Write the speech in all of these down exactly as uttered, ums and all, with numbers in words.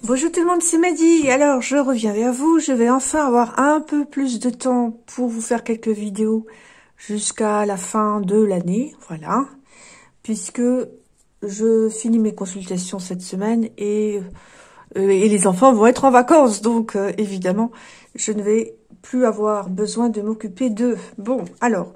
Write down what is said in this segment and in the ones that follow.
Bonjour tout le monde, c'est Mehdi. Alors, je reviens vers vous. Je vais enfin avoir un peu plus de temps pour vous faire quelques vidéos jusqu'à la fin de l'année. Voilà. Puisque je finis mes consultations cette semaine et, euh, et les enfants vont être en vacances. Donc, euh, évidemment, je ne vais plus avoir besoin de m'occuper d'eux. Bon, alors,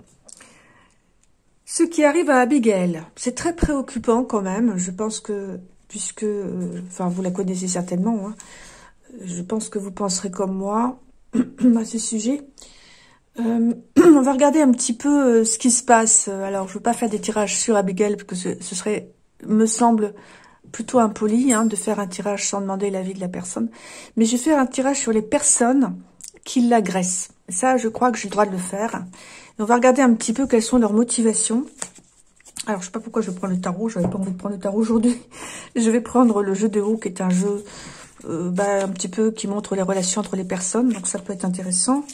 ce qui arrive à Abigail, c'est très préoccupant quand même. Je pense que, puisque, euh, enfin, vous la connaissez certainement, hein, je pense que vous penserez comme moi à ce sujet. Euh, on va regarder un petit peu euh, ce qui se passe. Alors, je ne veux pas faire des tirages sur Abigail, parce que ce, ce serait, me semble, plutôt impoli hein, de faire un tirage sans demander l'avis de la personne. Mais je vais faire un tirage sur les personnes qui l'agressent. Ça, je crois que j'ai le droit de le faire. Et on va regarder un petit peu quelles sont leurs motivations. Alors, je sais pas pourquoi je prends le tarot. Je n'avais pas envie de prendre le tarot aujourd'hui. Je vais prendre le jeu de haut, qui est un jeu euh, bah, un petit peu qui montre les relations entre les personnes. Donc, ça peut être intéressant.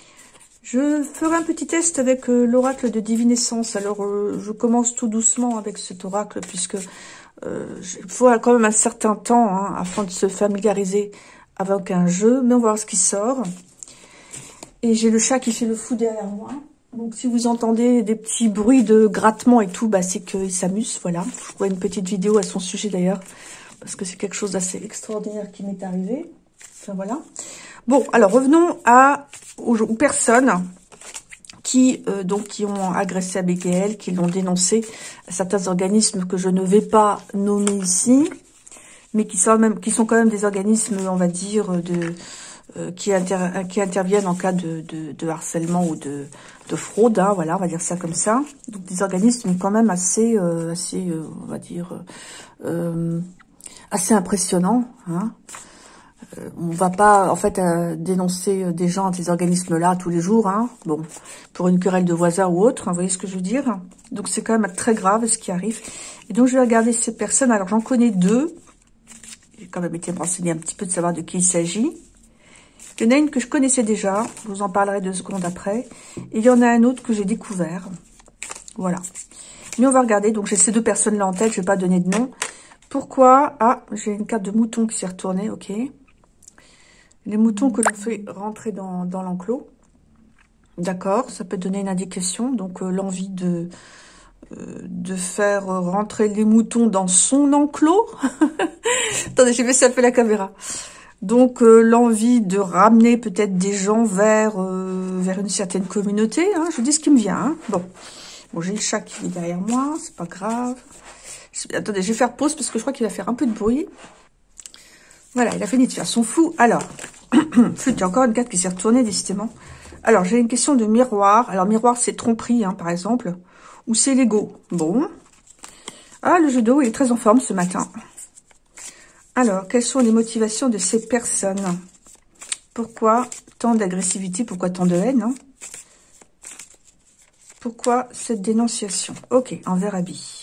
Je ferai un petit test avec euh, l'oracle de divinescence. Alors, euh, je commence tout doucement avec cet oracle, puisque euh, il faut quand même un certain temps hein, afin de se familiariser avec un jeu. Mais on va voir ce qui sort. Et j'ai le chat qui fait le fou derrière moi. Donc, si vous entendez des petits bruits de grattement et tout, bah, c'est qu'il s'amuse, voilà. Je ferai une petite vidéo à son sujet, d'ailleurs, parce que c'est quelque chose d'assez extraordinaire qui m'est arrivé. Enfin, voilà. Bon, alors, revenons à, aux, aux personnes qui, euh, donc, qui ont agressé Abigail, qui l'ont dénoncé à certains organismes que je ne vais pas nommer ici, mais qui sont, même, qui sont quand même des organismes, on va dire, de... Euh, qui, inter qui interviennent en cas de, de, de harcèlement ou de, de fraude, hein, voilà, on va dire ça comme ça. Donc des organismes quand même assez, euh, assez, euh, on va dire, euh, assez impressionnants. Hein. Euh, on va pas, en fait, euh, dénoncer des gens, des organismes-là tous les jours, hein, bon, pour une querelle de voisins ou autre, hein, vous voyez ce que je veux dire. Donc c'est quand même très grave ce qui arrive. Et donc je vais regarder ces personnes. Alors j'en connais deux. J'ai quand même été me renseigner un petit peu de savoir de qui il s'agit. Il y en a une que je connaissais déjà, je vous en parlerai deux secondes après. Et il y en a un autre que j'ai découvert. Voilà. Mais on va regarder, donc j'ai ces deux personnes-là en tête, je ne vais pas donner de nom. Pourquoi? Ah, j'ai une carte de mouton qui s'est retournée, ok. Les moutons que l'on fait rentrer dans, dans l'enclos. D'accord, ça peut donner une indication. Donc euh, l'envie de, euh, de faire rentrer les moutons dans son enclos. Attendez, j'ai baissé un peu la caméra. Donc, euh, l'envie de ramener peut-être des gens vers euh, vers une certaine communauté. Hein, je vous dis ce qui me vient. Hein. Bon, bon j'ai le chat qui est derrière moi, c'est pas grave. Je, attendez, je vais faire pause parce que je crois qu'il va faire un peu de bruit. Voilà, il a fini de faire son fou. Alors, il y a encore une carte qui s'est retournée, décidément. Alors, j'ai une question de miroir. Alors, miroir, c'est tromperie, hein, par exemple. Ou c'est l'ego. Bon. Ah, le jeu de haut, il est très en forme ce matin. Alors, quelles sont les motivations de ces personnes? Pourquoi tant d'agressivité? Pourquoi tant de haine hein? Pourquoi cette dénonciation? Ok, envers Abby.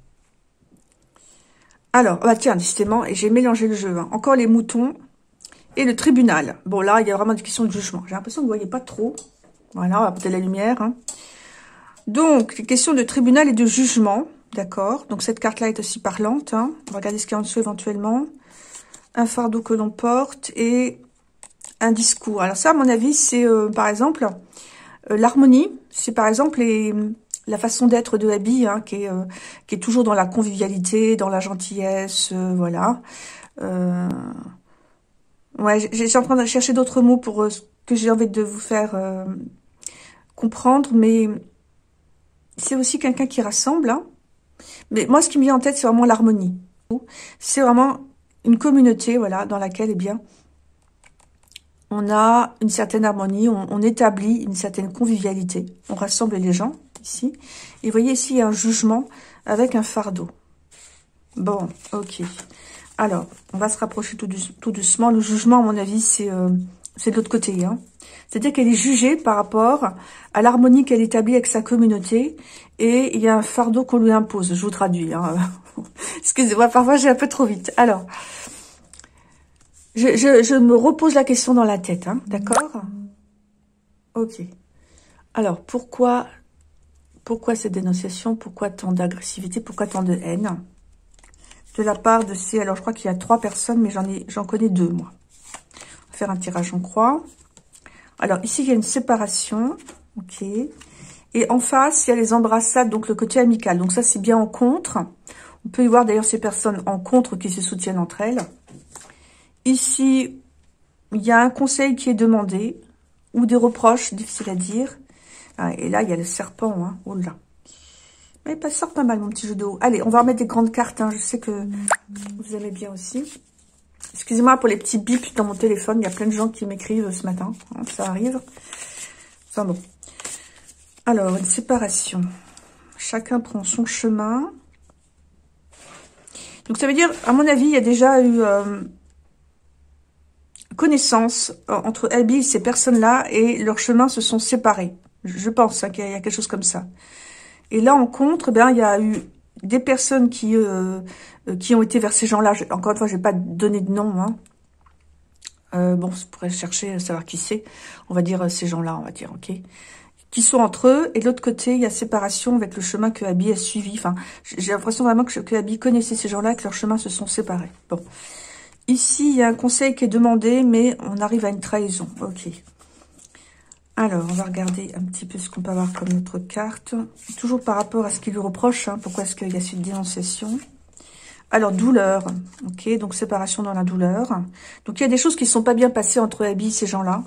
Alors, bah tiens, décidément, et j'ai mélangé le jeu. Hein. Encore les moutons et le tribunal. Bon, là, il y a vraiment des questions de jugement. J'ai l'impression que vous ne voyez pas trop. Voilà, on va peut-être la lumière. Hein. Donc, les questions de tribunal et de jugement. D'accord. Donc, cette carte-là est aussi parlante. Hein. On va regarder ce qu'il y a en dessous éventuellement. Un fardeau que l'on porte et un discours. Alors ça, à mon avis, c'est euh, par exemple euh, l'harmonie. C'est par exemple les, la façon d'être de Abby, hein, qui, est, euh, qui est toujours dans la convivialité, dans la gentillesse, euh, voilà. Euh, ouais, j'ai en train de chercher d'autres mots pour euh, ce que j'ai envie de vous faire euh, comprendre, mais c'est aussi quelqu'un qui rassemble. Hein. Mais moi, ce qui me vient en tête, c'est vraiment l'harmonie. C'est vraiment une communauté, voilà, dans laquelle, eh bien, on a une certaine harmonie, on, on établit une certaine convivialité. On rassemble les gens, ici. Et vous voyez, ici, il y a un jugement avec un fardeau. Bon, ok. Alors, on va se rapprocher tout, tout doucement. Le jugement, à mon avis, c'est euh, c'est de l'autre côté. Hein. C'est-à-dire qu'elle est jugée par rapport à l'harmonie qu'elle établit avec sa communauté. Et il y a un fardeau qu'on lui impose. Je vous traduis. Hein. Excusez-moi, parfois j'ai un peu trop vite. Alors, je, je, je me repose la question dans la tête. Hein, d'accord? Ok. Alors, pourquoi, pourquoi cette dénonciation? Pourquoi tant d'agressivité? Pourquoi tant de haine? de la part de ces... Alors, je crois qu'il y a trois personnes, mais j'en ai, j'en connais deux, moi. On va faire un tirage en croix. Alors, ici, il y a une séparation. Ok. Et en face, il y a les embrassades, donc le côté amical. Donc ça, c'est bien en contre. On peut y voir d'ailleurs ces personnes en contre qui se soutiennent entre elles. Ici, il y a un conseil qui est demandé, ou des reproches, difficile à dire. Ah, et là, il y a le serpent. Hein. Oh là. Mais ça sort pas mal, mon petit jeu de haut. Allez, on va remettre des grandes cartes. Hein. Je sais que vous aimez bien aussi. Excusez-moi pour les petits bips dans mon téléphone. Il y a plein de gens qui m'écrivent ce matin. Hein, ça arrive. Enfin bon. Alors, une séparation. Chacun prend son chemin. Donc, ça veut dire, à mon avis, il y a déjà eu euh, connaissance entre Abby et ces personnes-là et leurs chemins se sont séparés. Je pense hein, qu'il y a quelque chose comme ça. Et là, en contre, ben, il y a eu des personnes qui, euh, qui ont été vers ces gens-là. Encore une fois, je ne vais pas donner de nom. Hein. Euh, bon, vous pourrez chercher, savoir qui c'est. On va dire ces gens-là, on va dire, ok. Qui sont entre eux. Et de l'autre côté, il y a séparation avec le chemin que Abby a suivi. Enfin, j'ai l'impression vraiment que, que Abby connaissait ces gens-là et que leurs chemins se sont séparés. Bon. Ici, il y a un conseil qui est demandé, mais on arrive à une trahison. Ok. Alors, on va regarder un petit peu ce qu'on peut avoir comme notre carte. Toujours par rapport à ce qu'il lui reproche. Hein, pourquoi est-ce qu'il y a cette dénonciation? Alors, douleur. Ok, donc séparation dans la douleur. Donc, il y a des choses qui ne sont pas bien passées entre Abby et ces gens-là.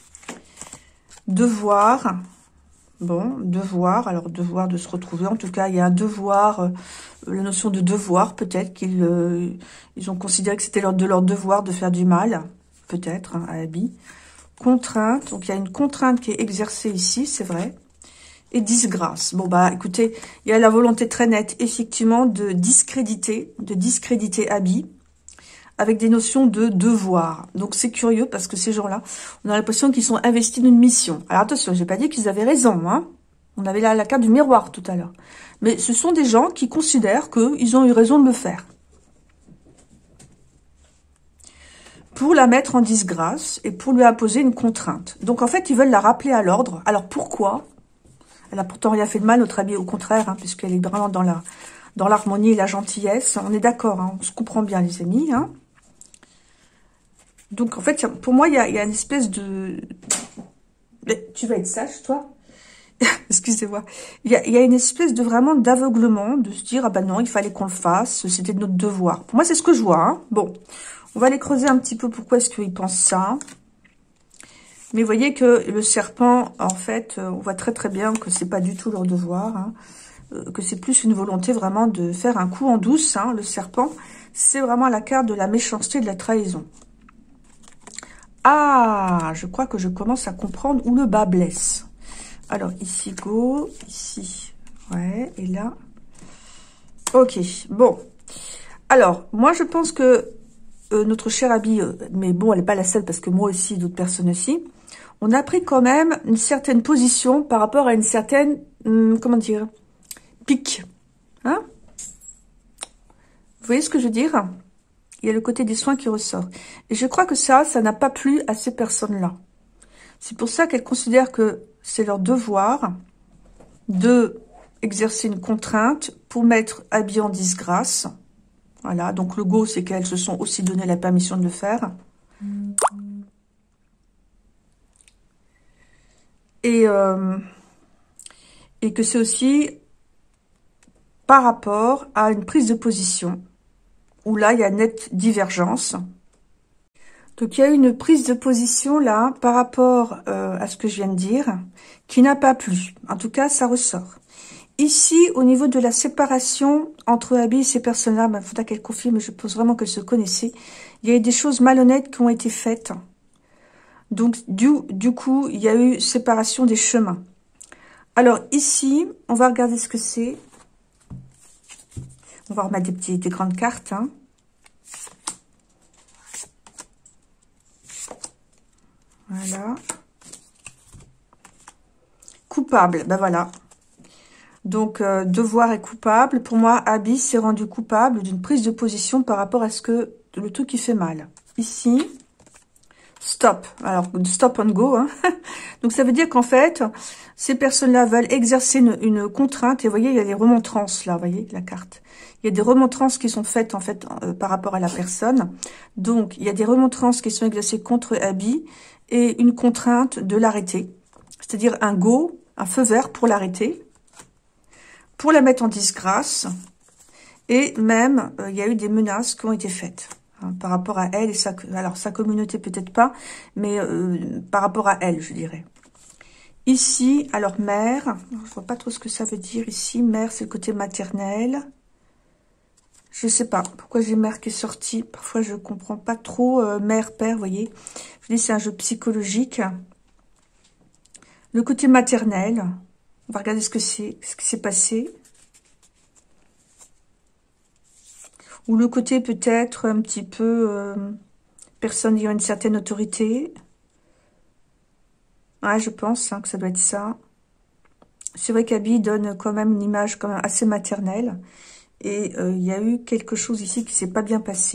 Devoir. Bon, devoir. Alors, devoir de se retrouver. En tout cas, il y a un devoir. Euh, la notion de devoir, peut-être qu'ils euh, ils ont considéré que c'était leur, de leur devoir de faire du mal. Peut-être, hein, à Abby. Contrainte, donc il y a une contrainte qui est exercée ici, c'est vrai. Et disgrâce. Bon bah écoutez, il y a la volonté très nette, effectivement, de discréditer, de discréditer Abby, avec des notions de devoir. Donc c'est curieux parce que ces gens-là, on a l'impression qu'ils sont investis d'une mission. Alors attention, j'ai pas dit qu'ils avaient raison, hein. On avait là la carte du miroir tout à l'heure. Mais ce sont des gens qui considèrent qu'ils ont eu raison de le faire. Pour la mettre en disgrâce et pour lui imposer une contrainte. Donc, en fait, ils veulent la rappeler à l'ordre. Alors, pourquoi? Elle a pourtant rien fait de mal, notre amie, au contraire, hein, puisqu'elle est vraiment dans la dans l'harmonie et la gentillesse. On est d'accord, hein, on se comprend bien, les amis. Hein. Donc, en fait, pour moi, il y a, il y a une espèce de... Mais, tu vas être sage, toi? Excusez-moi. Il y, a, il y a une espèce de vraiment d'aveuglement, de se dire, ah ben non, il fallait qu'on le fasse, c'était notre devoir. Pour moi, c'est ce que je vois. Hein. Bon. On va aller creuser un petit peu pourquoi est-ce qu'ils pensent ça. Mais vous voyez que le serpent, en fait, on voit très très bien que c'est pas du tout leur devoir. Hein, que c'est plus une volonté vraiment de faire un coup en douce. Hein, le serpent, c'est vraiment la carte de la méchanceté et de la trahison. Ah, je crois que je commence à comprendre où le bas blesse. Alors, ici, go. Ici, ouais. Et là. Ok, bon. Alors, moi, je pense que Euh, notre chère Abby, euh, mais bon, elle n'est pas la seule parce que moi aussi, d'autres personnes aussi, on a pris quand même une certaine position par rapport à une certaine, hum, comment dire, pique. Hein? Vous voyez ce que je veux dire? Il y a le côté des soins qui ressort. Et je crois que ça, ça n'a pas plu à ces personnes-là. C'est pour ça qu'elles considèrent que c'est leur devoir de exercer une contrainte pour mettre Abby en disgrâce. Voilà, donc le go, c'est qu'elles se sont aussi donné la permission de le faire. Et, euh, et que c'est aussi par rapport à une prise de position, où là, il y a nette divergence. Donc, il y a une prise de position, là, par rapport euh, à ce que je viens de dire, qui n'a pas plu. En tout cas, ça ressort. Ici, au niveau de la séparation entre Abby et ces personnes-là, il ben, faudra qu'elles confirment, je pense vraiment qu'elles se connaissaient. Il y a eu des choses malhonnêtes qui ont été faites. Donc, du, du coup, il y a eu séparation des chemins. Alors, ici, on va regarder ce que c'est. On va remettre des, petits, des grandes cartes. Hein. Voilà. Coupable, ben voilà. Donc, euh, devoir est coupable. Pour moi, Abby s'est rendu coupable d'une prise de position par rapport à ce que le truc qui fait mal. Ici, Stop. Alors, stop and go. Hein. Donc, ça veut dire qu'en fait, ces personnes-là veulent exercer une, une contrainte. Et vous voyez, il y a des remontrances là, vous voyez, la carte. Il y a des remontrances qui sont faites, en fait, euh, par rapport à la personne. Donc, il y a des remontrances qui sont exercées contre Abby et une contrainte de l'arrêter. C'est-à-dire un go, un feu vert pour l'arrêter, pour la mettre en disgrâce. Et même, euh, il y a eu des menaces qui ont été faites. Par rapport à elle et sa, alors sa communauté peut-être pas, mais euh, par rapport à elle, je dirais. Ici, alors mère, je vois pas trop ce que ça veut dire ici. Mère, c'est le côté maternel. Je sais pas pourquoi j'ai mère qui est sortie. Parfois, je comprends pas trop euh, mère, père, vous voyez. Je dis c'est un jeu psychologique. Le côté maternel, on va regarder ce que c'est, ce qui s'est passé. Ou le côté peut-être un petit peu euh, personne ayant une certaine autorité. Ouais, je pense hein, que ça doit être ça. C'est vrai qu'Abby donne quand même une image quand même assez maternelle. Et euh, il y a eu quelque chose ici qui s'est pas bien passé.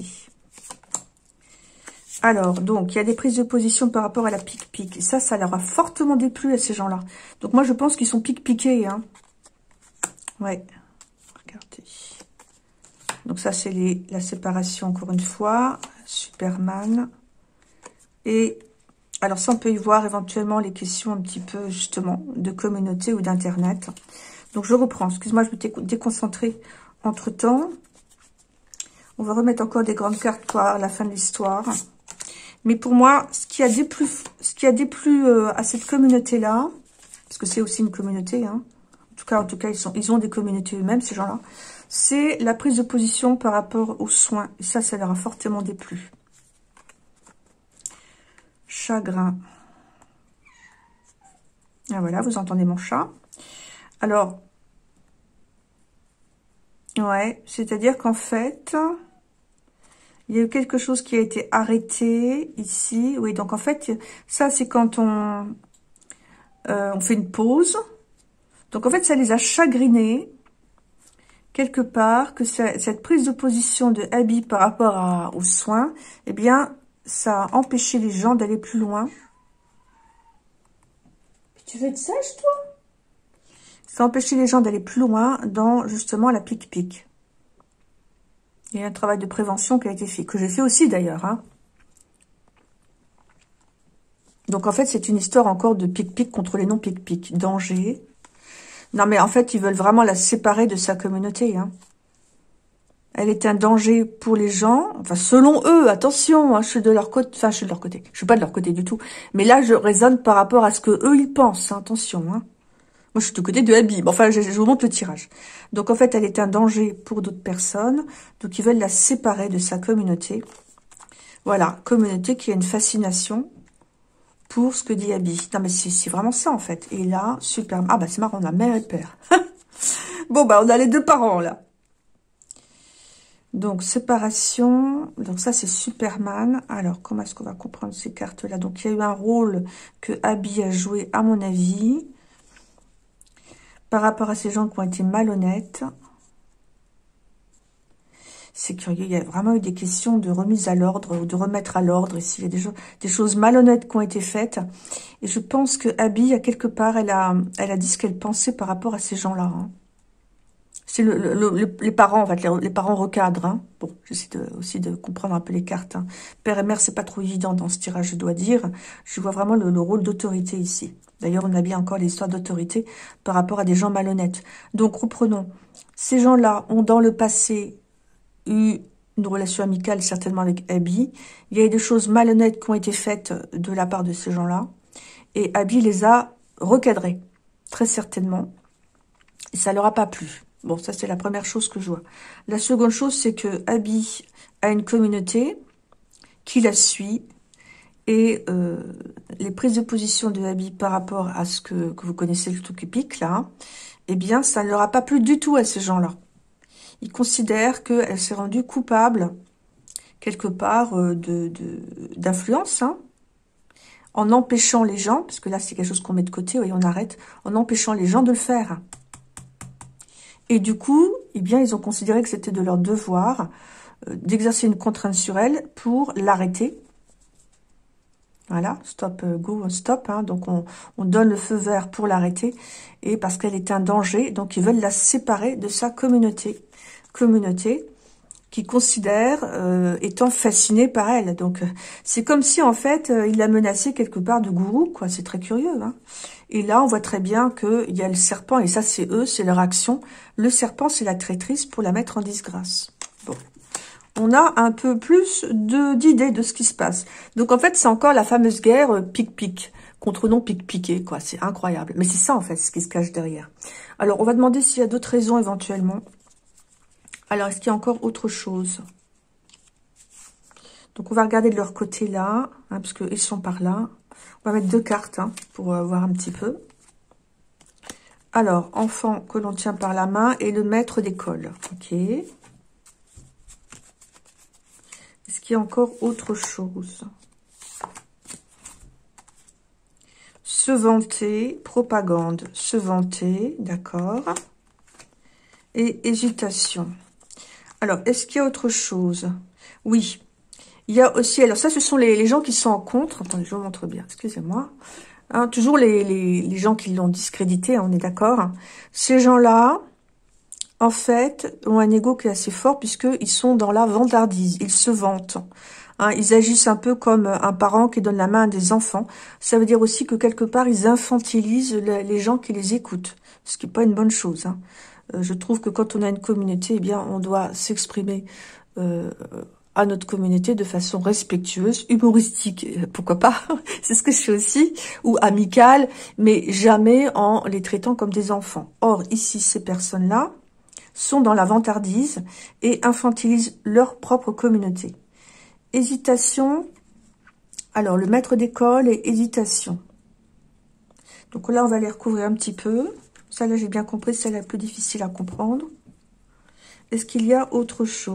Alors, donc, il y a des prises de position par rapport à la pique-pique. Et ça, ça leur a fortement déplu à ces gens-là. Donc moi, je pense qu'ils sont pique-piqués. Hein. Ouais, regardez. Donc ça, c'est la séparation, encore une fois. Superman. Et alors ça, on peut y voir éventuellement les questions un petit peu, justement, de communauté ou d'Internet. Donc je reprends. Excuse-moi, je m'étais déconcentrée entre-temps. On va remettre encore des grandes cartes pour la fin de l'histoire. Mais pour moi, ce qui a déplu, ce qui a déplu euh, à cette communauté-là, parce que c'est aussi une communauté, hein, en tout cas, en tout cas, ils, sont, ils ont des communautés eux-mêmes, ces gens-là, c'est la prise de position par rapport aux soins. Et ça, ça leur a fortement déplu. Chagrin. Ah voilà, vous entendez mon chat. Alors, ouais, c'est-à-dire qu'en fait, il y a eu quelque chose qui a été arrêté ici. Oui, donc en fait, ça, c'est quand on, euh, on fait une pause. Donc en fait, ça les a chagrinés, quelque part, que ça, cette prise de position de Abby par rapport à, aux soins, eh bien, ça a empêché les gens d'aller plus loin. Tu veux être sage, toi? Ça a empêché les gens d'aller plus loin dans, justement, la pique-pique. Il y a un travail de prévention qui a été fait, que j'ai fait aussi, d'ailleurs. Hein. Donc, en fait, c'est une histoire encore de pique-pique contre les non-pique-pique. Danger. Non, mais en fait, ils veulent vraiment la séparer de sa communauté. Hein. Elle est un danger pour les gens. Enfin, selon eux, attention, hein, je suis de leur côté. Enfin, je suis de leur côté. Je suis pas de leur côté du tout. Mais là, je raisonne par rapport à ce que eux ils pensent. Hein, attention. Hein. Moi, je suis du côté de Abby. Bon, enfin, je, je vous montre le tirage. Donc, en fait, elle est un danger pour d'autres personnes. Donc, ils veulent la séparer de sa communauté. Voilà, communauté qui a une fascination pour ce que dit Abby. Non, mais c'est vraiment ça, en fait. Et là, super. Ah, bah, c'est marrant, la mère et le père. Bon, bah, on a les deux parents, là. Donc, séparation. Donc, ça, c'est Superman. Alors, comment est-ce qu'on va comprendre ces cartes-là? Donc, il y a eu un rôle que Abby a joué, à mon avis, par rapport à ces gens qui ont été malhonnêtes. C'est curieux, il y a vraiment eu des questions de remise à l'ordre, ou de remettre à l'ordre ici. Il y a des, jo des choses malhonnêtes qui ont été faites. Et je pense que Abby, à quelque part, elle a, elle a dit ce qu'elle pensait par rapport à ces gens-là. Hein. C'est le, le, le, les parents, en fait, les, les parents recadrent. Hein. Bon, j'essaie de, aussi de comprendre un peu les cartes. Hein. Père et mère, c'est pas trop évident dans ce tirage, je dois dire. Je vois vraiment le, le rôle d'autorité ici. D'ailleurs, on a bien encore les histoires d'autorité par rapport à des gens malhonnêtes. Donc, reprenons. Ces gens-là ont, dans le passé, eu une relation amicale, certainement avec Abby. Il y a eu des choses malhonnêtes qui ont été faites de la part de ces gens-là. Et Abby les a recadrés, très certainement. Et ça leur a pas plu. Bon, ça, c'est la première chose que je vois. La seconde chose, c'est que Abby a une communauté qui la suit. Et euh, les prises de position de Abby par rapport à ce que, que vous connaissez, le truc épique, là, eh bien, ça ne leur a pas plu du tout à ces gens-là. Ils considèrent qu'elle s'est rendue coupable, quelque part, euh, de, de, d'influence, hein, en empêchant les gens, parce que là, c'est quelque chose qu'on met de côté, oui, on arrête, en empêchant les gens de le faire. Et du coup, eh bien, ils ont considéré que c'était de leur devoir euh, d'exercer une contrainte sur elle pour l'arrêter. Voilà, stop, euh, go, stop. Hein, donc, on, on donne le feu vert pour l'arrêter. Et parce qu'elle est un danger, donc ils veulent la séparer de sa communauté. Communauté qui considère euh, étant fasciné par elle. Donc, euh, c'est comme si, en fait, euh, il l'a menacé quelque part de gourou, quoi. C'est très curieux, hein. Et là, on voit très bien qu'il y a le serpent, et ça, c'est eux, c'est leur action. Le serpent, c'est la traîtrise pour la mettre en disgrâce. Bon. On a un peu plus de d'idées de ce qui se passe. Donc, en fait, c'est encore la fameuse guerre euh, pic-pic, contre non pic-piqué, quoi. C'est incroyable. Mais c'est ça, en fait, ce qui se cache derrière. Alors, on va demander s'il y a d'autres raisons, éventuellement. Alors, est-ce qu'il y a encore autre chose? Donc, on va regarder de leur côté là, hein, parce qu'ils sont par là. On va mettre deux cartes hein, pour euh, voir un petit peu. Alors, enfant que l'on tient par la main et le maître d'école. Ok. Est-ce qu'il y a encore autre chose? Se vanter, propagande, se vanter, d'accord. Et hésitation. Alors, est-ce qu'il y a autre chose? Oui. Il y a aussi, alors ça, ce sont les, les gens qui sont en contre. Attendez, je vous montre bien, excusez-moi. Hein, toujours les, les, les gens qui l'ont discrédité, on est d'accord. Ces gens-là, en fait, ont un ego qui est assez fort puisqu'ils sont dans la vantardise. Ils se vantent. Hein, ils agissent un peu comme un parent qui donne la main à des enfants. Ça veut dire aussi que quelque part, ils infantilisent les, les gens qui les écoutent. Ce qui n'est pas une bonne chose. Hein. Euh, je trouve que quand on a une communauté, eh bien, on doit s'exprimer euh, à notre communauté de façon respectueuse, humoristique, pourquoi pas, c'est ce que je fais aussi, ou amicale, mais jamais en les traitant comme des enfants. Or, ici, ces personnes-là sont dans la vantardise et infantilisent leur propre communauté. Hésitation, alors le maître d'école et hésitation. Donc là, on va les recouvrir un petit peu. Ça, là, j'ai bien compris, c'est la plus difficile à comprendre. Est-ce qu'il y a autre chose ?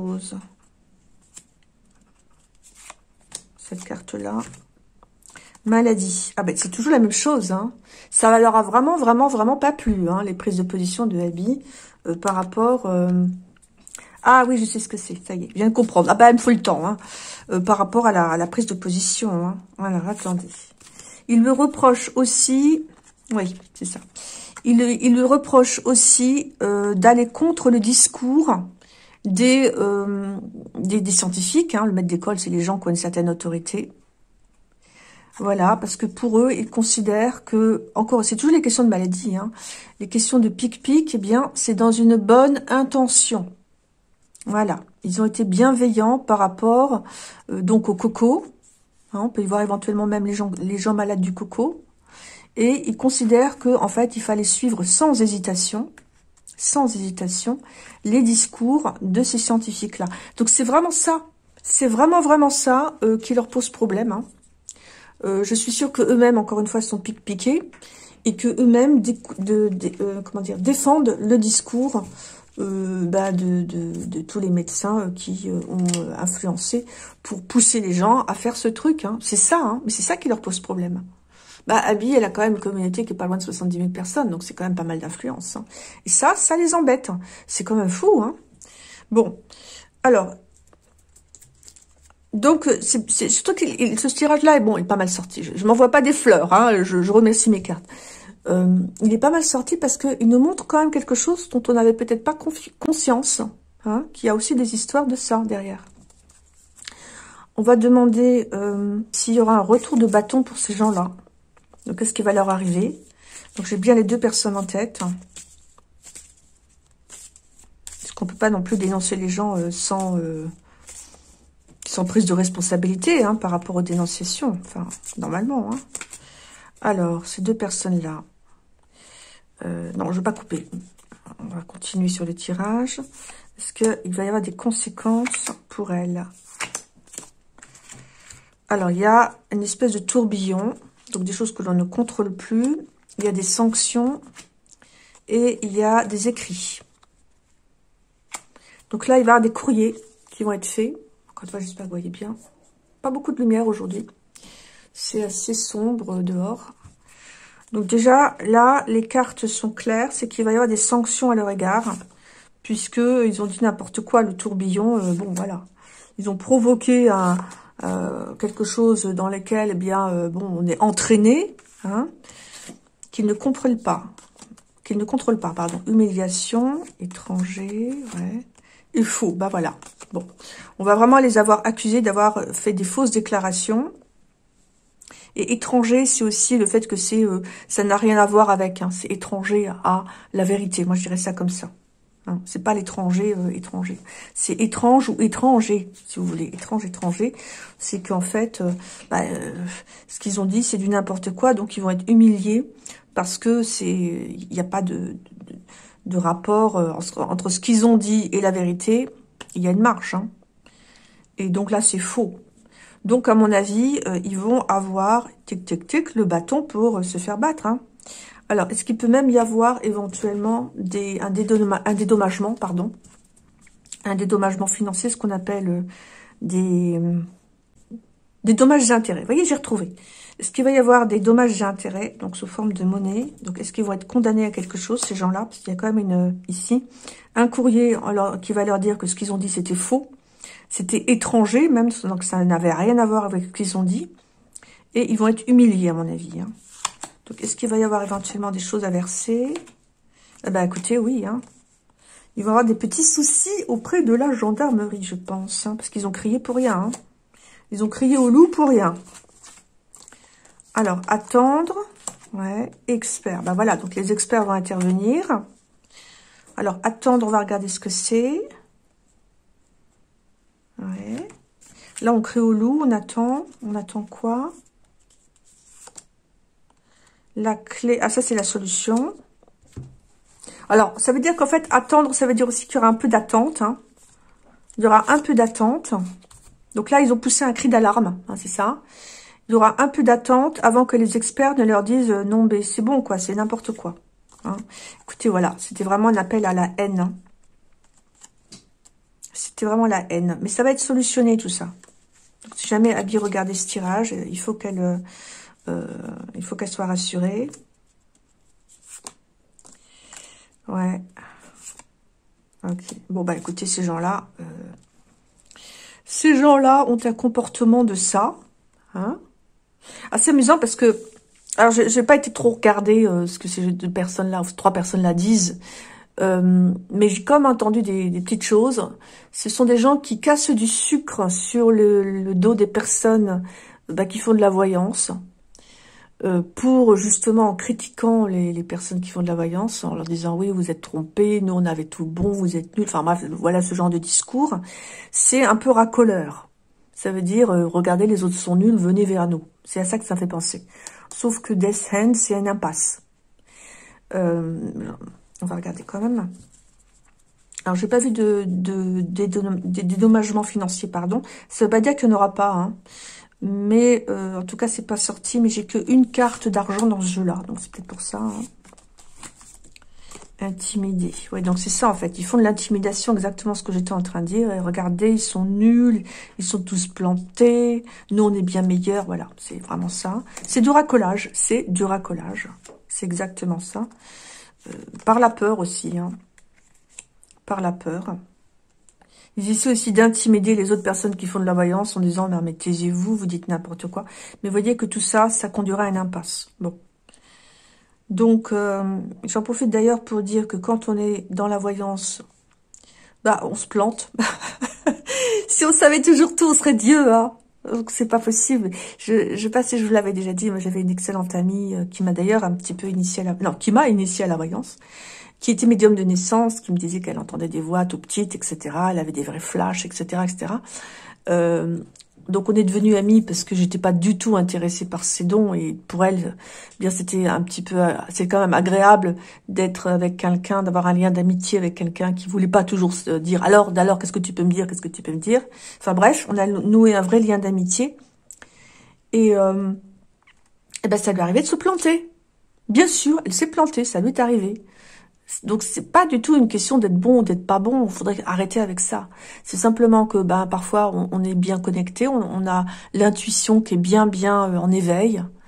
Cette carte-là. Maladie. Ah ben, c'est toujours la même chose. Hein. Ça leur a vraiment, vraiment, vraiment pas plu, hein, les prises de position de Abby euh, par rapport... Euh... Ah oui, je sais ce que c'est. Ça y est, je viens de comprendre. Ah ben, il me faut le temps. Hein, euh, par rapport à la, à la prise de position. Hein. Voilà, attendez. Il me reproche aussi... Oui, c'est ça. Il, il lui reproche aussi euh, d'aller contre le discours des, euh, des, des scientifiques. Hein. Le maître d'école, c'est les gens qui ont une certaine autorité. Voilà, parce que pour eux, ils considèrent que, encore, c'est toujours les questions de maladie, hein, les questions de pic-pic, eh bien, c'est dans une bonne intention. Voilà, ils ont été bienveillants par rapport euh, donc au coco. Hein, on peut y voir éventuellement même les gens, les gens malades du coco. Et ils considèrent que, en fait, il fallait suivre sans hésitation, sans hésitation, les discours de ces scientifiques-là. Donc c'est vraiment ça, c'est vraiment vraiment ça euh, qui leur pose problème. Hein. Euh, je suis sûre que eux-mêmes, encore une fois, sont pic-piqués et que eux-mêmes, de, de, de, euh, comment dire, défendent le discours euh, bah, de, de, de tous les médecins qui euh, ont influencé pour pousser les gens à faire ce truc. Hein. C'est ça, hein, mais c'est ça qui leur pose problème. Bah, Abby, elle a quand même une communauté qui est pas loin de soixante-dix mille personnes, donc c'est quand même pas mal d'influence. Hein. Et ça, ça les embête. Hein. C'est quand même fou. Hein. Bon, alors, donc, c'est, c'est, surtout que ce tirage-là est bon, il est pas mal sorti. Je, je m'envoie pas des fleurs, hein, je, je remercie mes cartes. Euh, il est pas mal sorti parce qu'il nous montre quand même quelque chose dont on n'avait peut-être pas conscience, hein, qu'il y a aussi des histoires de ça derrière. On va demander euh, s'il y aura un retour de bâton pour ces gens-là. Donc, qu'est-ce qui va leur arriver? Donc, j'ai bien les deux personnes en tête. Parce qu'on peut pas non plus dénoncer les gens euh, sans, euh, sans prise de responsabilité hein, par rapport aux dénonciations. Enfin, normalement. Hein. Alors, ces deux personnes-là. Euh, non, je ne vais pas couper. On va continuer sur le tirage. Est-ce qu'il va y avoir des conséquences pour elles? Alors, il y a une espèce de tourbillon. Donc, des choses que l'on ne contrôle plus. Il y a des sanctions. Et il y a des écrits. Donc là, il va y avoir des courriers qui vont être faits. Encore une fois, j'espère que vous voyez bien. Pas beaucoup de lumière aujourd'hui. C'est assez sombre dehors. Donc déjà, là, les cartes sont claires. C'est qu'il va y avoir des sanctions à leur égard. Puisqu'ils ont dit n'importe quoi, le tourbillon. Euh, bon, voilà. Ils ont provoqué un... euh, quelque chose dans lequel, eh bien, euh, bon, on est entraîné, hein, qu'ils ne contrôlent pas. Qu'ils ne contrôlent pas, pardon. Humiliation, étranger, ouais. Et faux, bah voilà. Bon, on va vraiment les avoir accusés d'avoir fait des fausses déclarations. Et étranger, c'est aussi le fait que c'est, euh, ça n'a rien à voir avec, hein, c'est étranger à la vérité. Moi, je dirais ça comme ça. Hein, c'est pas l'étranger euh, étranger. C'est étrange ou étranger, si vous voulez. Étrange, étranger. C'est qu'en fait, euh, bah, euh, ce qu'ils ont dit, c'est du n'importe quoi. Donc, ils vont être humiliés parce que c'est, il n'y a pas de, de, de rapport euh, entre ce qu'ils ont dit et la vérité. Il y a une marche. Hein. Et donc là, c'est faux. Donc, à mon avis, euh, ils vont avoir, tic, tic, tic, le bâton pour euh, se faire battre. Hein. Alors, est-ce qu'il peut même y avoir éventuellement des, un, dédommagement, un dédommagement, pardon, un dédommagement financier, ce qu'on appelle euh, des, euh, des dommages et intérêts. Vous voyez, j'ai retrouvé. Est-ce qu'il va y avoir des dommages et intérêts, donc sous forme de monnaie? Donc, est-ce qu'ils vont être condamnés à quelque chose, ces gens-là? Parce qu'il y a quand même une, ici, un courrier alors, qui va leur dire que ce qu'ils ont dit, c'était faux. C'était étranger, même, donc ça n'avait rien à voir avec ce qu'ils ont dit. Et ils vont être humiliés, à mon avis. Hein. Donc, est-ce qu'il va y avoir éventuellement des choses à verser? Eh ben, écoutez, oui. Hein. Ils vont avoir des petits soucis auprès de la gendarmerie, je pense. Hein, parce qu'ils ont crié pour rien. Hein. Ils ont crié au loup pour rien. Alors, attendre. Ouais, expert. Ben voilà, donc les experts vont intervenir. Alors, attendre, on va regarder ce que c'est. Ouais. Là, on crie au loup, on attend. On attend quoi? La clé. Ah, ça, c'est la solution. Alors, ça veut dire qu'en fait, attendre, ça veut dire aussi qu'il y aura un peu d'attente. Hein. Il y aura un peu d'attente. Donc là, ils ont poussé un cri d'alarme. Hein, c'est ça. Il y aura un peu d'attente avant que les experts ne leur disent euh, non, mais c'est bon, quoi. C'est n'importe quoi. Hein. Écoutez, voilà. C'était vraiment un appel à la haine. Hein. C'était vraiment la haine. Mais ça va être solutionné, tout ça. Donc, si jamais Abby regardait ce tirage, il faut qu'elle euh, euh, il faut qu'elle soit rassurée. Ouais. Ok. Bon, bah écoutez, ces gens-là, euh, ces gens-là ont un comportement de ça. Hein. Assez amusant parce que, alors je n'ai pas été trop regarder euh, ce que ces deux personnes-là, ou trois personnes-là disent. Euh, mais j'ai comme entendu des, des petites choses. Ce sont des gens qui cassent du sucre sur le, le dos des personnes bah, qui font de la voyance. Euh, pour justement en critiquant les, les personnes qui font de la voyance, en leur disant oui vous êtes trompés, nous on avait tout bon, vous êtes nuls, enfin bref, voilà ce genre de discours, c'est un peu racoleur. Ça veut dire euh, regardez les autres sont nuls, venez vers nous. C'est à ça que ça me fait penser. Sauf que Death Hand c'est une impasse. Euh, on va regarder quand même. Alors j'ai pas vu de, de, de, de, de dédommagement financier, pardon. Ça veut pas dire qu'il n'y en aura pas, hein. Mais, euh, en tout cas, c'est pas sorti. Mais j'ai qu'une carte d'argent dans ce jeu-là. Donc, c'est peut-être pour ça. Hein. Intimider. Ouais, donc c'est ça, en fait. Ils font de l'intimidation, exactement ce que j'étais en train de dire. Et regardez, ils sont nuls. Ils sont tous plantés. Nous, on est bien meilleurs. Voilà, c'est vraiment ça. C'est du racolage. C'est du racolage. C'est exactement ça. Euh, par la peur aussi. Hein. Par la peur. Ils essaient aussi d'intimider les autres personnes qui font de la voyance en disant « Non, mais taisez-vous, vous dites n'importe quoi. » Mais vous voyez que tout ça, ça conduira à une impasse. Bon. Donc, euh, j'en profite d'ailleurs pour dire que quand on est dans la voyance, bah, on se plante. Si on savait toujours tout, on serait Dieu, hein. Donc, c'est pas possible. Je, je sais pas si je vous l'avais déjà dit, mais j'avais une excellente amie euh, qui m'a d'ailleurs un petit peu initiée à la... Non, qui m'a initiée à la voyance. Qui était médium de naissance, qui me disait qu'elle entendait des voix tout petites, et cetera. Elle avait des vrais flashs, et cetera, et cetera. Euh, donc on est devenus amis parce que j'étais pas du tout intéressée par ses dons et pour elle, bien c'était un petit peu, c'est quand même agréable d'être avec quelqu'un, d'avoir un lien d'amitié avec quelqu'un qui voulait pas toujours se dire alors, alors qu'est-ce que tu peux me dire, qu'est-ce que tu peux me dire. Enfin bref, on a noué un vrai lien d'amitié et, euh, et ben ça lui est arrivé de se planter. Bien sûr, elle s'est plantée, ça lui est arrivé. Donc c'est pas du tout une question d'être bon ou d'être pas bon. Il faudrait arrêter avec ça. C'est simplement que ben parfois on, on est bien connecté, on, on a l'intuition qui est bien bien en éveil.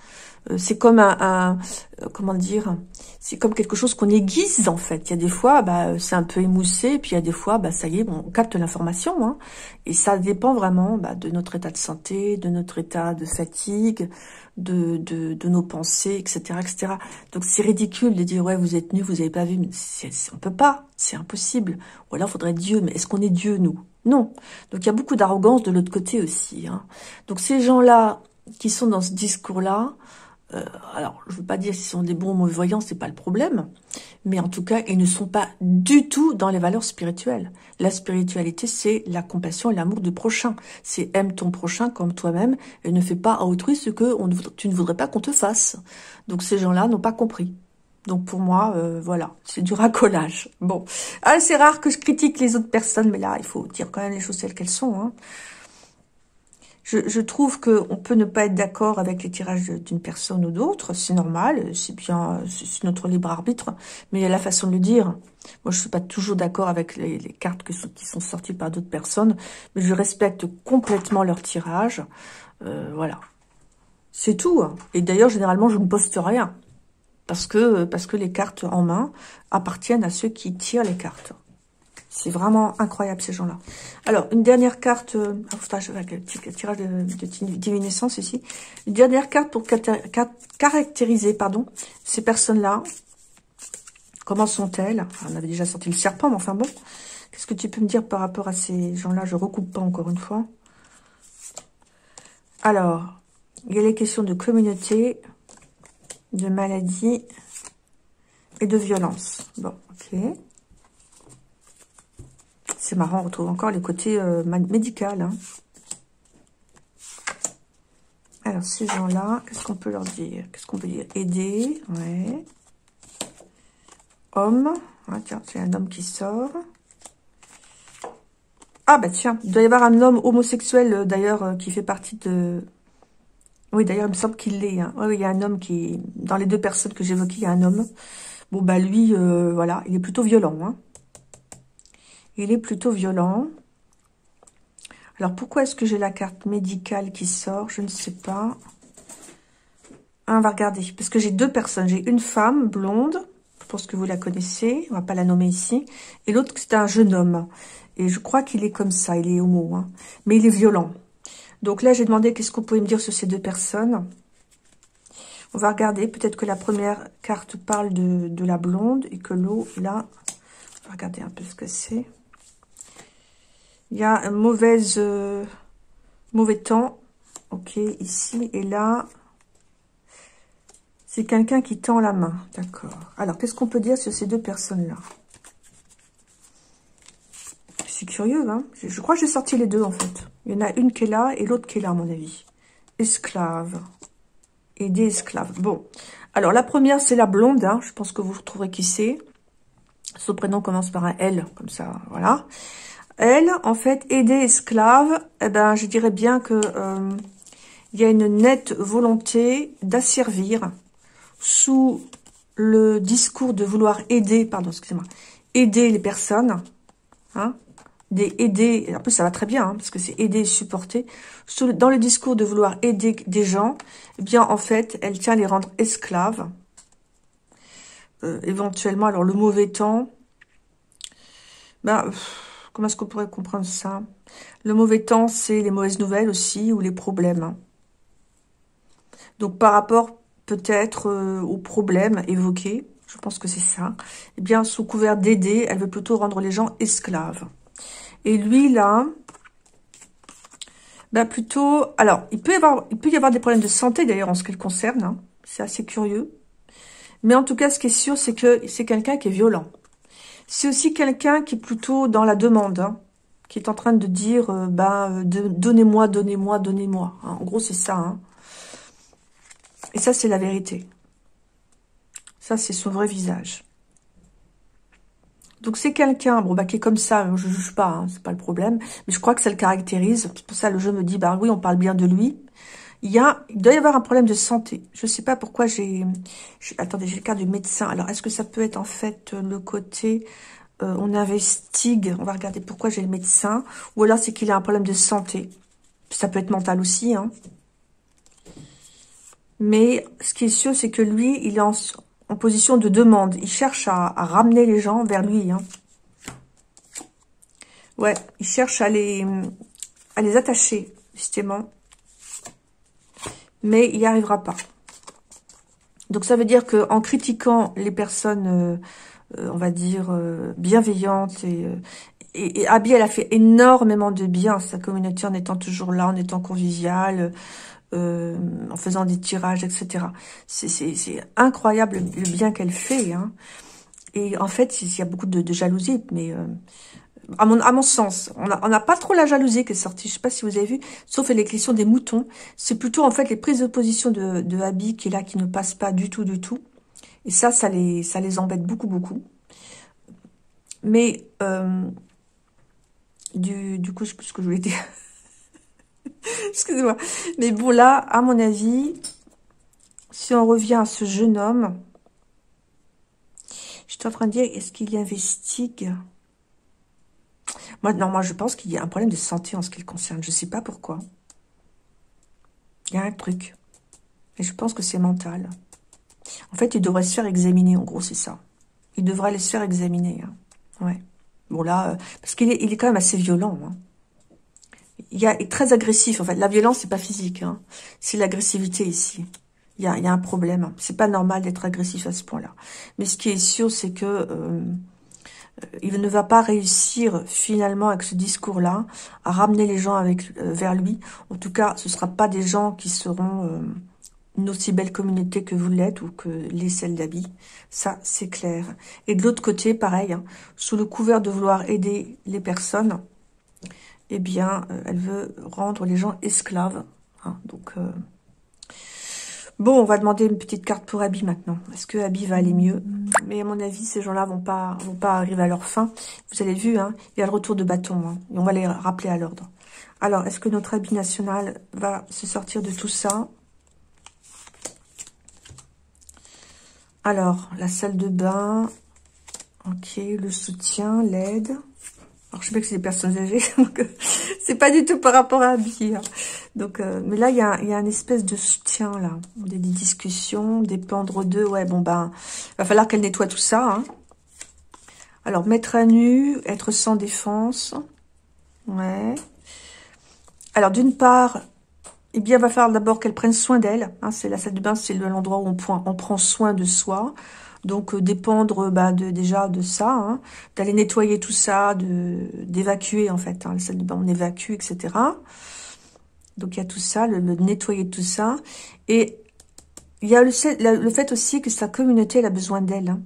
Euh, c'est comme un, un euh, comment dire, c'est comme quelque chose qu'on aiguise en fait. Il y a des fois, bah, c'est un peu émoussé, puis il y a des fois, bah, ça y est, bon, on capte l'information, hein, et ça dépend vraiment bah, de notre état de santé, de notre état de fatigue, de, de, de nos pensées, et cetera, et cetera. Donc c'est ridicule de dire ouais, vous êtes nus, vous avez pas vu, mais c'est, c'est, on peut pas, c'est impossible. Ou alors il faudrait Dieu, mais est-ce qu'on est Dieu nous? Non. Donc il y a beaucoup d'arrogance de l'autre côté aussi, hein. Donc ces gens-là qui sont dans ce discours-là. Euh, alors, je veux pas dire s'ils sont des bons ou mauvais voyants, c'est pas le problème. Mais en tout cas, ils ne sont pas du tout dans les valeurs spirituelles. La spiritualité, c'est la compassion et l'amour du prochain. C'est aime ton prochain comme toi-même et ne fais pas à autrui ce que on ne, tu ne voudrais pas qu'on te fasse. Donc ces gens-là n'ont pas compris. Donc pour moi, euh, voilà, c'est du racolage. Bon, ah, c'est rare que je critique les autres personnes, mais là, il faut dire quand même les choses telles qu'elles sont, hein. Je, je trouve qu'on peut ne pas être d'accord avec les tirages d'une personne ou d'autre, c'est normal, c'est bien, c'est notre libre arbitre, mais il y a la façon de le dire. Moi, je suis pas toujours d'accord avec les, les cartes que, qui sont sorties par d'autres personnes, mais je respecte complètement leur tirage. Euh, voilà, c'est tout. Et d'ailleurs, généralement, je ne poste rien, parce que, parce que les cartes en main appartiennent à ceux qui tirent les cartes. C'est vraiment incroyable, ces gens-là. Alors, une dernière carte... Euh, oh, putain, je vais avec le tirage de, de divinescence ici. Une dernière carte pour caractériser pardon, ces personnes-là. Comment sont-elles? On avait déjà sorti le serpent, mais enfin bon. Qu'est-ce que tu peux me dire par rapport à ces gens-là? Je recoupe pas encore une fois. Alors, il y a les questions de communauté, de maladie et de violence. Bon, ok. C'est marrant, on retrouve encore les côtés euh, médical. Hein. Alors, ces gens-là, qu'est-ce qu'on peut leur dire? Qu'est-ce qu'on peut dire? Aider, ouais. Homme. Ah, tiens, c'est un homme qui sort. Ah, bah tiens, il doit y avoir un homme homosexuel, euh, d'ailleurs, euh, qui fait partie de... Oui, d'ailleurs, il me semble qu'il l'est. Hein. Oui, il y a un homme qui... Dans les deux personnes que j'évoquais, il y a un homme. Bon, bah lui, euh, voilà, il est plutôt violent, hein. Il est plutôt violent. Alors, pourquoi est-ce que j'ai la carte médicale qui sort? Je ne sais pas. Ah, on va regarder. Parce que j'ai deux personnes. J'ai une femme blonde. Je pense que vous la connaissez. On va pas la nommer ici. Et l'autre, c'est un jeune homme. Et je crois qu'il est comme ça. Il est homo. Hein. Mais il est violent. Donc là, j'ai demandé qu'est-ce qu'on pouvait me dire sur ces deux personnes. On va regarder. Peut-être que la première carte parle de, de la blonde. Et que l'autre, là... On va regarder un peu ce que c'est. Il y a un mauvaise, euh, mauvais temps. Ok, ici et là. C'est quelqu'un qui tend la main. D'accord. Alors, qu'est-ce qu'on peut dire sur ces deux personnes-là? C'est curieux, hein. Je, je crois que j'ai sorti les deux, en fait. Il y en a une qui est là et l'autre qui est là, à mon avis. Esclave. Et des esclaves. Bon. Alors, la première, c'est la blonde. Hein. Je pense que vous retrouverez qui c'est. Son prénom commence par un L, comme ça, voilà. Elle, en fait, aider esclave, eh ben, je dirais bien que euh, il y a une nette volonté d'asservir sous le discours de vouloir aider, pardon, excusez-moi, aider les personnes, hein, des aider, en plus ça va très bien, hein, parce que c'est aider et supporter, sous le, dans le discours de vouloir aider des gens, eh bien, en fait, elle tient à les rendre esclaves, euh, éventuellement, alors le mauvais temps, ben... Pff, comment est-ce qu'on pourrait comprendre ça? Le mauvais temps, c'est les mauvaises nouvelles aussi, ou les problèmes. Donc, par rapport peut-être euh, aux problèmes évoqués, je pense que c'est ça, eh bien, sous couvert d'aider, elle veut plutôt rendre les gens esclaves. Et lui, là, ben plutôt... Alors, il peut y avoir, il peut y avoir des problèmes de santé, d'ailleurs, en ce qui le concerne. Hein. C'est assez curieux. Mais en tout cas, ce qui est sûr, c'est que c'est quelqu'un qui est violent. C'est aussi quelqu'un qui est plutôt dans la demande, hein, qui est en train de dire, euh, bah, de, donnez-moi, donnez-moi, donnez-moi. Hein. En gros, c'est ça. Hein. Et ça, c'est la vérité. Ça, c'est son vrai visage. Donc, c'est quelqu'un, bon, bah, qui est comme ça. Je ne juge pas, hein, c'est pas le problème. Mais je crois que ça le caractérise. C'est pour ça le jeu me dit, bah oui, on parle bien de lui. Il y a, il doit y avoir un problème de santé. Je ne sais pas pourquoi j'ai... Attendez, j'ai le cas du médecin. Alors, est-ce que ça peut être en fait le côté... Euh, on investigue. On va regarder pourquoi j'ai le médecin. Ou alors, c'est qu'il a un problème de santé. Ça peut être mental aussi. Hein. Mais ce qui est sûr, c'est que lui, il est en, en position de demande. Il cherche à, à ramener les gens vers lui. Hein. Ouais, il cherche à les, à les attacher, justement. Mais il n'y arrivera pas. Donc ça veut dire que en critiquant les personnes, euh, euh, on va dire, euh, bienveillantes, et, euh, et, et Abby, elle a fait énormément de bien à sa communauté en étant toujours là, en étant conviviale, euh, en faisant des tirages, et cetera. C'est incroyable le bien qu'elle fait. Hein. Et en fait, il y a beaucoup de, de jalousie, mais... Euh, À mon, à mon sens, on n'a on a pas trop la jalousie qui est sortie. Je sais pas si vous avez vu, sauf les questions des moutons. C'est plutôt en fait les prises de position de, de Abby qui est là, qui ne passe pas du tout, du tout. Et ça, ça les, ça les embête beaucoup, beaucoup. Mais euh, du, du coup, je sais plus ce que je voulais dire. Excusez-moi. Mais bon, là, à mon avis, si on revient à ce jeune homme, je suis en train de dire, est-ce qu'il investigue? Moi, non, moi, je pense qu'il y a un problème de santé en ce qui le concerne. Je sais pas pourquoi. Il y a un truc. Et je pense que c'est mental. En fait, il devrait se faire examiner, en gros, c'est ça. Il devrait aller se faire examiner. Hein. Ouais. Bon, là, euh, parce qu'il est, il est quand même assez violent. Hein. Il y a, il est très agressif, en fait. La violence, c'est pas physique. Hein. C'est l'agressivité ici. Il y a, il y a un problème. C'est pas normal d'être agressif à ce point-là. Mais ce qui est sûr, c'est que... Euh, il ne va pas réussir finalement avec ce discours-là à ramener les gens avec, euh, vers lui. En tout cas, ce ne sera pas des gens qui seront euh, une aussi belle communauté que vous l'êtes ou que les celles d'Abby. Ça, c'est clair. Et de l'autre côté, pareil, hein, sous le couvert de vouloir aider les personnes, eh bien, euh, elle veut rendre les gens esclaves. Hein, donc, euh... bon, on va demander une petite carte pour Abby maintenant. Est-ce que Abby va aller mieux? Mais à mon avis, ces gens-là vont pas, vont pas arriver à leur fin. Vous avez vu, hein, il y a le retour de bâton. Hein, et on va les rappeler à l'ordre. Alors, est-ce que notre Abby national va se sortir de tout ça? Alors, la salle de bain. Ok, le soutien, l'aide. Alors, je sais pas que c'est des personnes âgées. Donc, c'est pas du tout par rapport à Abby. Hein. Donc, euh, mais là, il y a, y a une espèce de soutien, là. Des, des discussions, dépendre d'eux. Ouais, bon, ben, il va falloir qu'elle nettoie tout ça. Hein. Alors, mettre à nu, être sans défense. Ouais. Alors, d'une part, eh bien, il va falloir d'abord qu'elle prenne soin d'elle. Hein. C'est la salle de bain, c'est l'endroit où on, on prend soin de soi. Donc, euh, dépendre bah, de, déjà de ça, hein, d'aller nettoyer tout ça, de d'évacuer, en fait. Hein, la salle de bain, on évacue, et cetera. Donc, il y a tout ça, le, le nettoyer de tout ça. Et il y a le, le fait aussi que sa communauté, elle a besoin d'elle. Hein.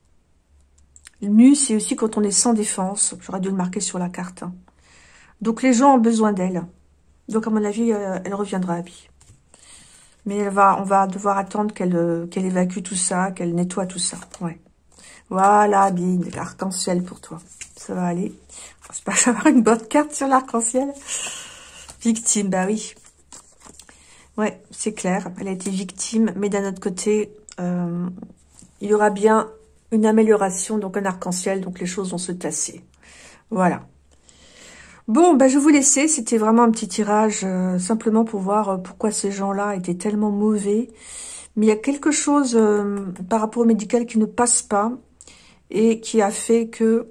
Nu, c'est aussi quand on est sans défense. J'aurais dû le marquer sur la carte. Hein. Donc, les gens ont besoin d'elle. Donc, à mon avis, euh, elle reviendra à vie. Mais elle va, on va devoir attendre qu'elle euh, qu'elle évacue tout ça, qu'elle nettoie tout ça. Ouais. Voilà, bien, l'arc-en-ciel pour toi. Ça va aller. J'espère que avoir une bonne carte sur l'arc-en-ciel. Victime, bah oui. Ouais, c'est clair. Elle a été victime, mais d'un autre côté, euh, il y aura bien une amélioration, donc un arc-en-ciel, donc les choses vont se tasser. Voilà. Bon, bah, je vais vous laisser. C'était vraiment un petit tirage, euh, simplement pour voir euh, pourquoi ces gens-là étaient tellement mauvais. Mais il y a quelque chose euh, par rapport au médical qui ne passe pas et qui a fait que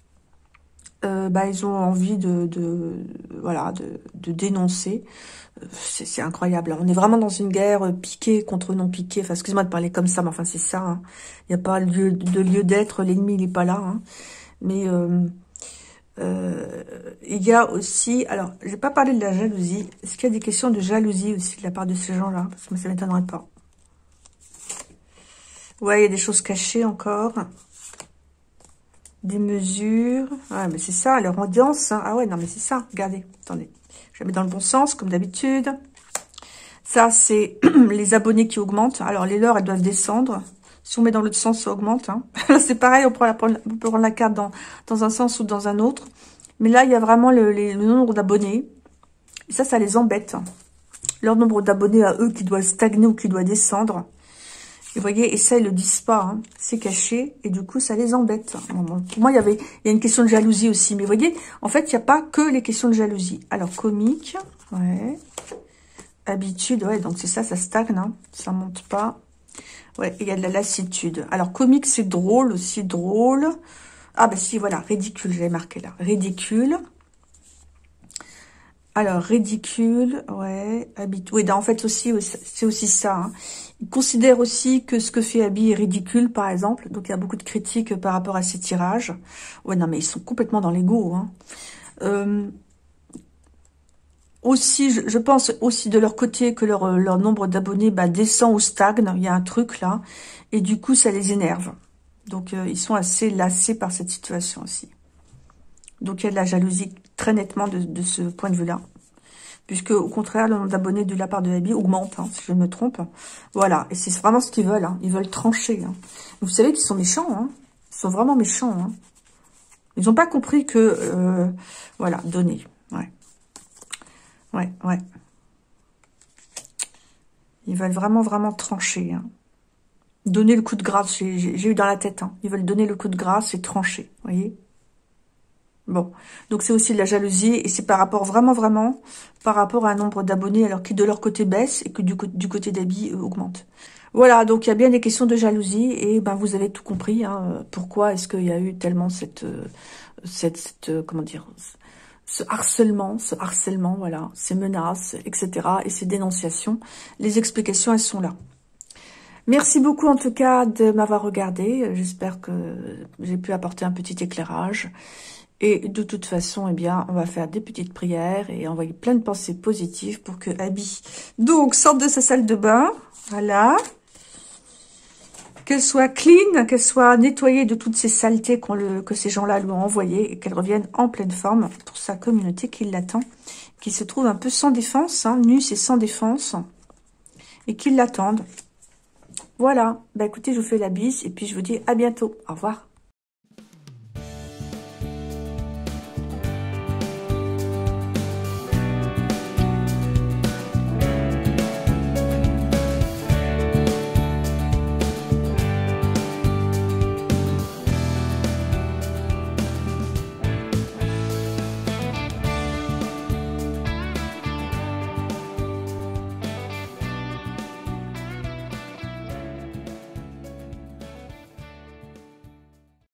euh, bah, ils ont envie de, de voilà de, de dénoncer. C'est incroyable. On est vraiment dans une guerre piquée contre non piquée. Enfin, excusez-moi de parler comme ça, mais enfin c'est ça. Hein. Il n'y a pas lieu, de lieu d'être. L'ennemi il n'est pas là. Hein. Mais euh, Euh, il y a aussi, alors, je vais pas parler de la jalousie. Est-ce qu'il y a des questions de jalousie aussi de la part de ces gens-là? Parce que ça ne m'étonnerait pas. Ouais, il y a des choses cachées encore. Des mesures. Ouais, mais c'est ça, leur audience. Hein. Ah ouais, non, mais c'est ça. Regardez, attendez. Je la mets dans le bon sens, comme d'habitude. Ça, c'est les abonnés qui augmentent. Alors, les leurs, elles doivent descendre. Si on met dans l'autre sens, ça augmente. Hein. C'est pareil, on, prend la, on peut prendre la carte dans, dans un sens ou dans un autre. Mais là, il y a vraiment le, les, le nombre d'abonnés. Et ça, ça les embête. Leur nombre d'abonnés à eux qui doit stagner ou qui doit descendre. Et vous voyez, et ça, ils le disent pas. Hein. C'est caché. Et du coup, ça les embête. Pour moi, il y avait il y a une question de jalousie aussi. Mais vous voyez, en fait, il n'y a pas que les questions de jalousie. Alors, comique. Ouais. habitude, ouais, donc c'est ça, ça stagne, hein, ça monte pas. Ouais, il y a de la lassitude. Alors, comique, c'est drôle aussi, drôle. Ah, bah si, voilà, ridicule, j'avais marqué là. Ridicule. Alors, ridicule, ouais, habitude. Oui, en fait, aussi, c'est aussi ça. Hein. Il considère aussi que ce que fait Abby est ridicule, par exemple. Donc, il y a beaucoup de critiques par rapport à ces tirages. Ouais, non, mais ils sont complètement dans l'ego, hein. Euh, Aussi, je, je pense aussi de leur côté que leur, leur nombre d'abonnés bah, descend ou stagne. Il y a un truc là. Et du coup, ça les énerve. Donc, euh, ils sont assez lassés par cette situation aussi. Donc, il y a de la jalousie très nettement de, de ce point de vue-là. Puisque, au contraire, le nombre d'abonnés de la part de Abby augmente, hein, si je me trompe. Voilà. Et c'est vraiment ce qu'ils veulent. Hein. Ils veulent trancher. Hein. Vous savez qu'ils sont méchants. Hein. Ils sont vraiment méchants. Hein. Ils n'ont pas compris que... Euh, voilà, donner. Ouais. Ouais, ouais. Ils veulent vraiment, vraiment trancher. Hein. Donner le coup de grâce, j'ai eu dans la tête. Hein. Ils veulent donner le coup de grâce et trancher, vous voyez. Bon, donc c'est aussi de la jalousie. Et c'est par rapport, vraiment, vraiment, par rapport à un nombre d'abonnés, alors qui de leur côté baisse et que du, du côté d'Abby euh, augmente. Voilà, donc il y a bien des questions de jalousie. Et ben vous avez tout compris. Hein, pourquoi est-ce qu'il y a eu tellement cette... Euh, cette, cette euh, comment dire... ce harcèlement, ce harcèlement, voilà, ces menaces, et cetera. Et ces dénonciations. Les explications, elles sont là. Merci beaucoup en tout cas de m'avoir regardé. J'espère que j'ai pu apporter un petit éclairage. Et de toute façon, eh bien, on va faire des petites prières et envoyer plein de pensées positives pour que Abby, donc, sorte de sa salle de bain. Voilà. Qu'elle soit clean, qu'elle soit nettoyée de toutes ces saletés qu'on le, que ces gens-là lui ont envoyées et qu'elle revienne en pleine forme pour sa communauté qui l'attend, qui se trouve un peu sans défense, hein, nus et sans défense, et qui l'attendent. Voilà. Bah écoutez, je vous fais la bise et puis je vous dis à bientôt. Au revoir.